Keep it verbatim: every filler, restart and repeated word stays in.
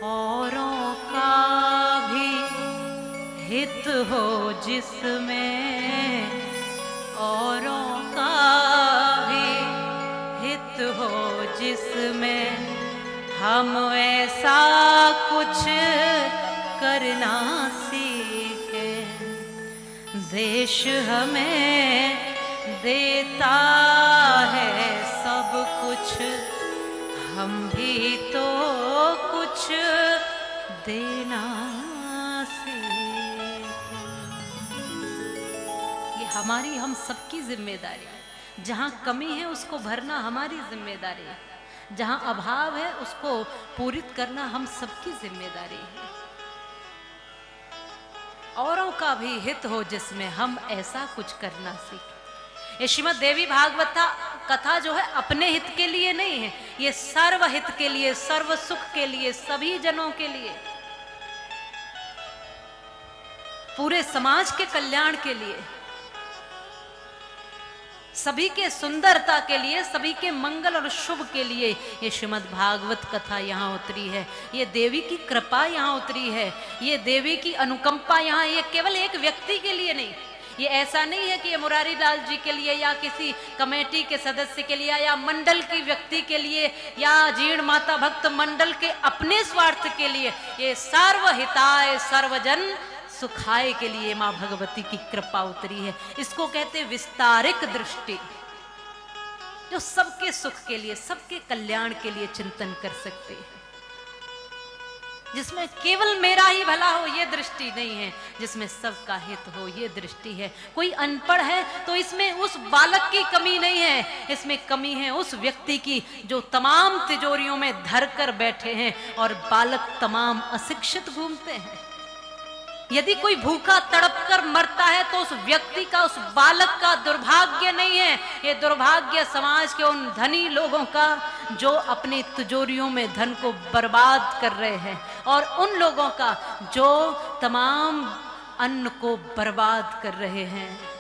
औरों का भी हित हो जिसमें, औरों का भी हित हो जिसमें, हम ऐसा कुछ करना सीखें। देश हमें देता है सब कुछ, हम भी तो कुछ देना सीखें। ये हमारी, हम सबकी जिम्मेदारी है। जहाँ कमी है उसको भरना हमारी जिम्मेदारी है, जहाँ अभाव है उसको पूरित करना हम सबकी जिम्मेदारी है। औरों का भी हित हो जिसमें, हम ऐसा कुछ करना सीखें। ये श्रीमद् देवी भागवत कथा जो है अपने हित के लिए नहीं है, ये सर्व हित के लिए, सर्व सुख के लिए, सभी जनों के लिए, पूरे समाज के कल्याण के लिए, सभी के सुंदरता के लिए, सभी के मंगल और शुभ के लिए ये श्रीमद् भागवत कथा यहाँ उतरी है। ये देवी की कृपा यहाँ उतरी है, ये देवी की अनुकंपा यहाँ, ये केवल एक व्यक्ति के लिए नहीं, ये ऐसा नहीं है कि ये मुरारी लाल जी के लिए या किसी कमेटी के सदस्य के लिए या मंडल की व्यक्ति के लिए या जीर्ण माता भक्त मंडल के अपने स्वार्थ के लिए, ये सर्वहिताय सर्वजन सुखाय के लिए मां भगवती की कृपा उतरी है। इसको कहते विस्तारिक दृष्टि, जो सबके सुख के लिए, सबके कल्याण के लिए चिंतन कर सकते हैं, जिसमें केवल मेरा ही भला हो ये दृष्टि नहीं है, जिसमें सबका हित हो ये दृष्टि है। कोई अनपढ़ है तो इसमें उस बालक की कमी नहीं है, इसमें कमी है उस व्यक्ति की जो तमाम तिजोरियों में धर कर बैठे हैं और बालक तमाम अशिक्षित घूमते हैं। यदि कोई भूखा तड़प कर मरता है तो उस व्यक्ति का, उस बालक का दुर्भाग्य नहीं है, ये दुर्भाग्य समाज के उन धनी लोगों का जो अपनी तिजोरियों में धन को बर्बाद कर रहे हैं, और उन लोगों का जो तमाम अन्न को बर्बाद कर रहे हैं।